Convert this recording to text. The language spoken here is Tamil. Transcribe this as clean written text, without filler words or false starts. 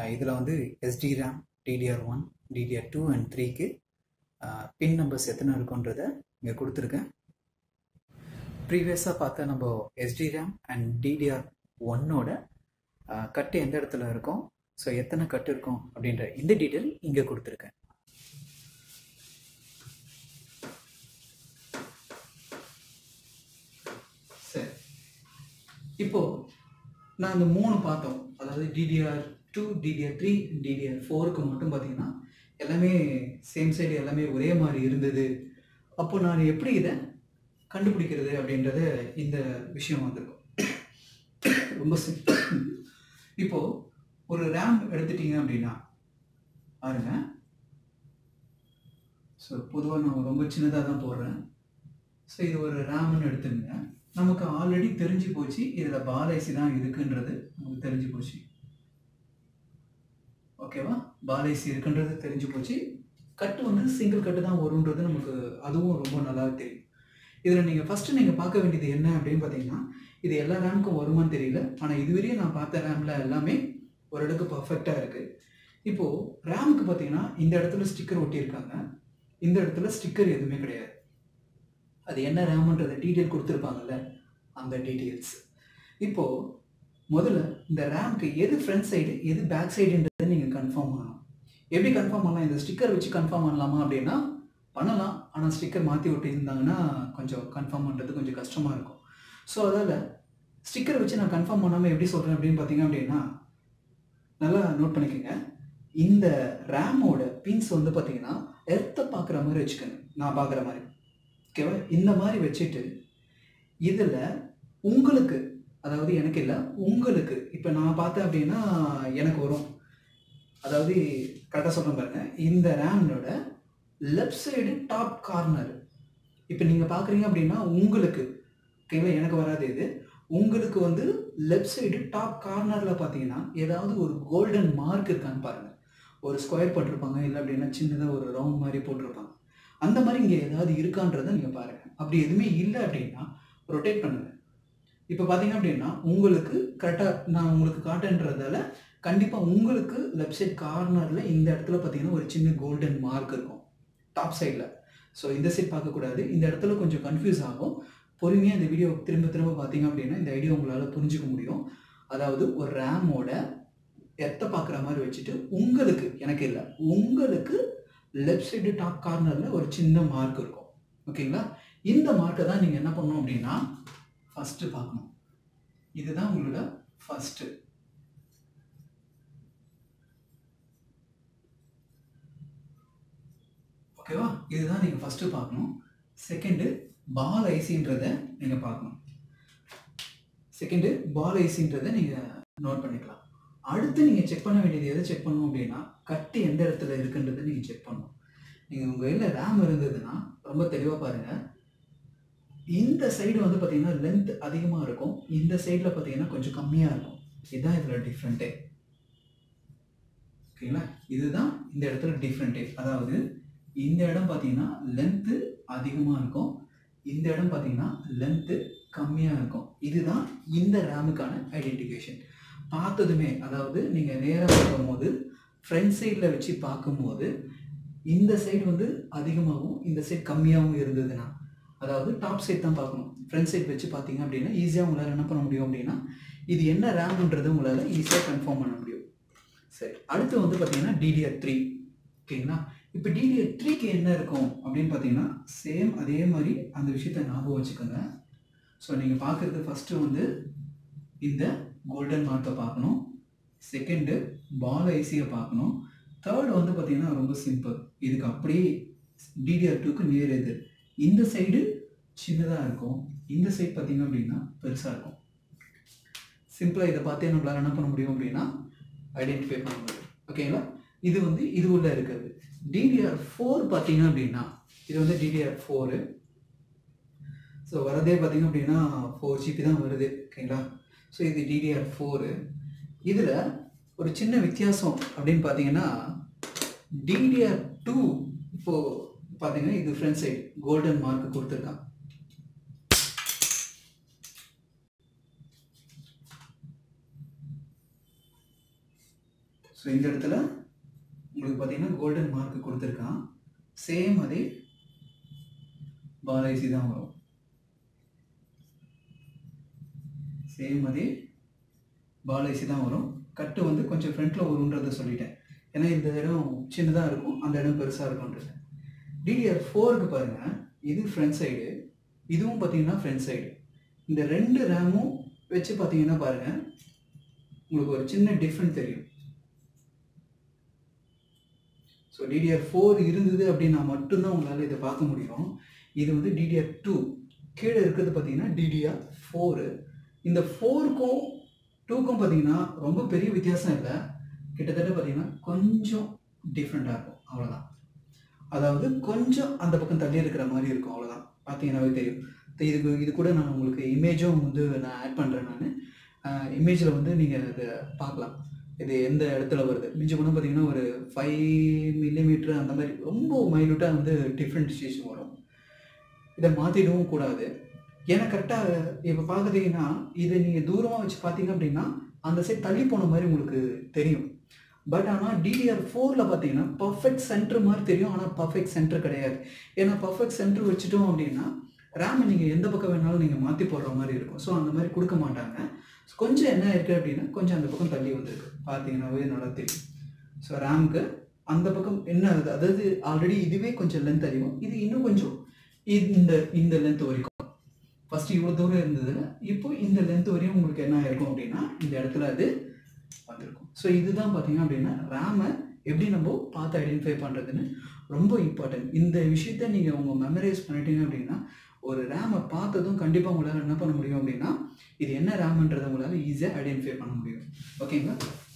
இதில் வந்து SDRAM, DDR1, DDR2 and 3க்கு பின் நம்பர்ஸ் எத்தனை இருக்குன்றதை இங்கே கொடுத்துருக்கேன். ப்ரீவியஸாக பார்த்தா நம்ம SDRAM அண்ட் DDR1ஓட கட்டு எந்த இடத்துல இருக்கும், ஸோ எத்தனை கட்டு இருக்கும் அப்படின்ற இந்த டீட்டெயில் இங்கே கொடுத்துருக்கேன். சரி, இப்போது நான் இந்த 3 பார்த்தோம், அதாவது DDR2, DDR3, DDR4க்கு மட்டும் பார்த்தீங்கன்னா எல்லாமே சேம் சைடு எல்லாமே ஒரே மாதிரி இருந்தது. அப்போ நான் எப்படி இதை கண்டுபிடிக்கிறது அப்படின்றத இந்த விஷயம் வந்திருக்கும். ரொம்ப சிம்பிள். இப்போது ஒரு ரேம் எடுத்துட்டீங்க அப்படின்னா பாருங்க. ஸோ பொதுவாக நான் ரொம்ப சின்னதாக தான் போடுறேன். ஸோ இது ஒரு ரேம்னு எடுத்துங்க. நமக்கு ஆல்ரெடி தெரிஞ்சு போச்சு இதில் பால் ஐசி தான் இருக்குன்றது நமக்கு தெரிஞ்சு போச்சு. ஓகேவா, பால் ஐசி இருக்குன்றது தெரிஞ்சு போச்சு. கட்டு வந்து சிங்கிள் கட்டு தான் வரும்ன்றது நமக்கு அதுவும் ரொம்ப நல்லா தெரியும். இதில் நீங்கள் ஃபஸ்ட்டு நீங்கள் பார்க்க வேண்டியது என்ன அப்படின்னு பார்த்தீங்கன்னா, இது எல்லா ரேமுக்கும் வருமானு தெரியல, ஆனால் இதுவரையும் நான் பார்த்த ரேமில் எல்லாமே ஓரளவுக்கு பர்ஃபெக்டாக இருக்குது. இப்போது ரேமுக்கு பார்த்தீங்கன்னா இந்த இடத்துல ஸ்டிக்கர் ஒட்டியிருக்காங்க, இந்த இடத்துல ஸ்டிக்கர் எதுவுமே கிடையாது. அது என்ன ரேமுன்றதை டீட்டெயில் கொடுத்துருப்பாங்கல்ல, அந்த டீட்டெயில்ஸ். இப்போது முதல்ல இந்த ரேமுக்கு எது ஃப்ரண்ட் சைடு எது பேக் சைடுன்றதை நீங்கள் கன்ஃபார்ம் பண்ணணும். எப்படி கன்ஃபார்ம் பண்ணலாம்? இந்த ஸ்டிக்கர் வச்சு கன்ஃபார்ம் பண்ணலாமா அப்படின்னா பண்ணலாம், ஆனால் ஸ்டிக்கர் மாற்றி ஒட்டியிருந்தாங்கன்னா கொஞ்சம் கன்ஃபார்ம் பண்ணுறது கொஞ்சம் கஷ்டமாக இருக்கும். ஸோ அதால் ஸ்டிக்கர் வச்சு நான் கன்ஃபார்ம் பண்ணாமல் எப்படி சொல்கிறேன் அப்படின்னு பார்த்தீங்க அப்படின்னா, நல்லா நோட் பண்ணிக்கோங்க. இந்த ரேமோட பின்ஸ் வந்து பார்த்தீங்கன்னா எர்த்தை பார்க்குற மாதிரி வச்சுக்கோங்க, நான் பார்க்குற மாதிரி. ஓகேவா, இந்த மாதிரி வச்சுட்டு இதில் உங்களுக்கு, அதாவது எனக்கு இல்லை உங்களுக்கு, இப்போ நான் பார்த்தேன் அப்படின்னா எனக்கு வரும். அதாவது கரெக்டாக சொல்கிறேன் பாருங்க, இந்த ரேமோட லெஃப்ட் சைடு டாப் கார்னர் இப்போ நீங்கள் பார்க்குறீங்க அப்படின்னா உங்களுக்கு, ஓகேவா, எனக்கு வராது இது. உங்களுக்கு வந்து லெஃப்ட் சைடு டாப் கார்னரில் பார்த்தீங்கன்னா ஏதாவது ஒரு கோல்டன் மார்க் இருக்கான்னு பாருங்கள். ஒரு ஸ்கொயர் போட்டிருப்பாங்க, இல்லை அப்படின்னா சின்னதாக ஒரு ரவுண்ட் மாதிரி போட்டிருப்பாங்க. அந்த மாதிரி இங்கே ஏதாவது இருக்கான்றதை நீங்கள் பாருங்கள். அப்படி எதுவுமே இல்லை அப்படின்னா ரொட்டேட் பண்ணுங்கள். இப்போ பார்த்தீங்க அப்படின்னா உங்களுக்கு கரெக்டாக நான் உங்களுக்கு காட்டுன்றதால கண்டிப்பாக உங்களுக்கு லெஃப்ட் சைட் கார்னரில் இந்த இடத்துல பார்த்தீங்கன்னா ஒரு சின்ன கோல்டன் மார்க் இருக்கும் டாப் சைடில். ஸோ இந்த சைட் பார்க்கக்கூடாது, இந்த இடத்துல கொஞ்சம் கன்ஃபியூஸ் ஆகும். பொறுமையாக இந்த வீடியோ திரும்ப திரும்ப பார்த்தீங்க அப்படின்னா இந்த ஐடியா உங்களால் புரிஞ்சிக்க முடியும். அதாவது ஒரு ரேமோட எர்த்தை பார்க்குற மாதிரி வச்சுட்டு உங்களுக்கு, எனக்கு இல்லை, உங்களுக்கு லெஃப்ட் சைடு டாப் கார்னரில் ஒரு சின்ன மார்க் இருக்கும். ஓகேங்களா, இந்த மார்க்கை தான் நீங்கள் என்ன பண்ணணும் அப்படின்னா ஃபஸ்ட்டு பார்க்கணும். இதுதான் உங்களோட ஃபஸ்ட்டு. ஓகேவா, இதுதான் நீங்கள் ஃபஸ்ட்டு பார்க்கணும். செகண்டு பால் ஐசின்றதை நீங்கள் பார்க்கணும். செகண்டு பால் ஐசின்றதை நீங்கள் நோட் பண்ணிக்கலாம். அடுத்து நீங்கள் செக் பண்ண வேண்டியது எதை செக் பண்ணணும் அப்படின்னா, கட்டு எந்த இடத்துல இருக்குன்றதை நீங்கள் செக் பண்ணணும். நீங்கள் உங்கள் கையில் ரேம் இருந்ததுன்னா ரொம்ப தெளிவாக பாருங்கள். இந்த சைடு வந்து பார்த்தீங்கன்னா லென்த் அதிகமாக இருக்கும், இந்த சைடில் பார்த்தீங்கன்னா கொஞ்சம் கம்மியாக இருக்கும். இதுதான் இதில் டிஃப்ரெண்ட்டே. ஓகேங்களா, இதுதான் இந்த இடத்துல டிஃப்ரெண்ட்டே. அதாவது இந்த இடம் பார்த்தீங்கன்னா லென்த்து அதிகமாக இருக்கும், இந்த இடம் பார்த்தீங்கன்னா லென்த்து கம்மியாக இருக்கும். இதுதான் இந்த ரேமுக்கான ஐடென்டிஃபிகேஷன். பார்த்ததுமே, அதாவது நீங்கள் நேராக பார்க்கும்போது ஃப்ரண்ட் சைடில் வச்சு பார்க்கும்போது இந்த சைடு வந்து அதிகமாகவும் இந்த சைடு கம்மியாகவும் இருந்ததுன்னா, அதாவது டாப் சைட் தான் பார்க்கணும். ஃப்ரண்ட் சைட் வச்சு பார்த்தீங்க அப்படின்னா ஈஸியாக உங்களால் என்ன பண்ண முடியும் அப்படின்னா இது என்ன ரேம்ன்றது உங்களால் ஈஸியாக கன்ஃபார்ம் பண்ண முடியும். சரி, அடுத்து வந்து பார்த்தீங்கன்னா DDR3. ஓகேங்களா, இப்போ DDR3க்கு என்ன இருக்கும் அப்படின்னு பார்த்தீங்கன்னா சேம் அதே மாதிரி அந்த விஷயத்தை ஞாபகம் வச்சுக்கோங்க. ஸோ நீங்கள் பார்க்குறது ஃபஸ்ட்டு வந்து இந்த கோல்டன் மார்க்கை பார்க்கணும், செகண்டு பால் ஐசியை பார்க்கணும், தேர்டு வந்து பார்த்தீங்கன்னா ரொம்ப சிம்பிள். இதுக்கு அப்படியே DDR2க்கு நேர் எதிர். இந்த சைடு சின்னதாக இருக்கும், இந்த சைடு பார்த்தீங்க அப்படின்னா பெருசாக இருக்கும். சிம்பிளாக இதை பார்த்தே நம்மளால் என்ன பண்ண முடியும் அப்படின்னா ஐடென்டிஃபை பண்ண முடியும். ஓகேங்களா, இது வந்து இது உள்ள இருக்கிறது. DDR4 பார்த்தீங்க அப்படின்னா இது வந்து DDR4. ஸோ வரதே பார்த்தீங்க அப்படின்னா 4 GB தான் வருது. ஓகேங்களா, ஸோ இது DDR4. இதில் ஒரு சின்ன வித்தியாசம் அப்படின்னு பார்த்தீங்கன்னா DDR2 இப்போது பார்த்தீங்கன்னா இது ஃப்ரண்ட் சைடு கோல்டன் மார்க் கொடுத்துருக்கான். ஸோ இந்த இடத்துல உங்களுக்கு பார்த்தீங்கன்னா கோல்டன் மார்க் கொடுத்துருக்கான். சேம் அதே பால் ஐசி தான் வரும். சேம் அதே பால் ஐசி தான் வரும். கட்டு வந்து கொஞ்சம் ஃப்ரண்ட்டில் வரும்ன்றதை சொல்லிட்டேன். ஏன்னா இந்த இடம் சின்னதாக இருக்கும், அந்த இடம் பெருசாக இருக்கும்ன்றது. DDR4க்கு பாருங்கள், இது ஃப்ரண்ட் சைடு, இதுவும் பார்த்தீங்கன்னா ஃப்ரண்ட் சைடு. இந்த 2 ரேமும் வச்சு பார்த்தீங்கன்னா பாருங்கள், உங்களுக்கு ஒரு சின்ன டிஃப்ரெண்ட் தெரியும். ஸோ DDR4 இருந்தது அப்படின்னா மட்டும்தான் உங்களால் இதை பார்க்க முடியும். இது வந்து DDR2 கீழே இருக்கிறது பார்த்தீங்கன்னா DDR4. இந்த 4க்கும் 2க்கும் பார்த்தீங்கன்னா ரொம்ப பெரிய வித்தியாசம் இல்லை. கிட்டத்தட்ட பார்த்தீங்கன்னா கொஞ்சம் டிஃப்ரெண்ட்டாக இருக்கும், அவ்வளோதான். அதாவது கொஞ்சம் அந்த பக்கம் தள்ளி இருக்கிற மாதிரி இருக்கும், அவ்வளோதான். பார்த்தீங்கன்னாவே தெரியும். இது கூட நான் உங்களுக்கு இமேஜும் வந்து நான் ஆட் பண்ணுறேன். நான் இமேஜில் வந்து நீங்கள் அதை பார்க்கலாம், இது எந்த இடத்துல வருது. மிஞ்சி போனால் பார்த்தீங்கன்னா ஒரு 5 மில்லிமீட்டர் அந்த மாதிரி ரொம்ப மைல்யூட்டாக வந்து டிஃப்ரென்ஷியேஷன் வரும். இதை மாற்றிடவும் கூடாது. ஏன்னா கரெக்டாக இப்போ பார்க்குறீங்கன்னா இதை நீங்கள் தூரமாக வச்சு பார்த்தீங்க அப்படின்னா அந்த சைட் தள்ளி போன மாதிரி உங்களுக்கு தெரியும். பட் ஆனால் DDR4ல் பார்த்தீங்கன்னா பர்ஃபெக்ட் சென்டர் மாதிரி தெரியும், ஆனால் பர்ஃபெக்ட் சென்டர் கிடையாது. ஏன்னா பர்ஃபெக்ட் சென்டர் வச்சுட்டோம் அப்படின்னா ரேமை நீங்கள் எந்த பக்கம் வேணாலும் நீங்கள் மாற்றி போடுற மாதிரி இருக்கும். ஸோ அந்த மாதிரி கொடுக்க மாட்டாங்க. கொஞ்சம் என்ன இருக்குது அப்படின்னா கொஞ்சம் அந்த பக்கம் தள்ளி வந்திருக்கு, பார்த்தீங்கன்னாவே நல்லா தெரியும். ஸோ ரேமுக்கு அந்த பக்கம் என்ன ஆகுது, அதாவது ஆல்ரெடி இதுவே கொஞ்சம் லென்த் அதிகம், இது இன்னும் கொஞ்சம் இந்த லென்த் வரைக்கும். ஃபஸ்ட்டு இவ்வளோ தூரம் இருந்தது, இப்போ இந்த லென்த் வரையும் உங்களுக்கு என்ன ஆயிருக்கும் அப்படின்னா இந்த இடத்துல அது வந்திருக்கும். ஸோ இதுதான் பார்த்தீங்க அப்படின்னா ரேமை எப்படி நம்ம பார்த்து ஐடென்டிஃபை பண்ணுறதுன்னு ரொம்ப இம்பார்ட்டன்ட். இந்த விஷயத்த நீங்கள் உங்கள் மெமரைஸ் பண்ணிட்டீங்க அப்படின்னா ஒரு ரேமை பார்த்ததும் கண்டிப்பாக உங்களால் என்ன பண்ண முடியும் அப்படின்னா இது என்ன ரேம்ன்றதை உங்களால் ஈஸியாக ஐடென்டிஃபை பண்ண முடியும். ஓகேங்களா?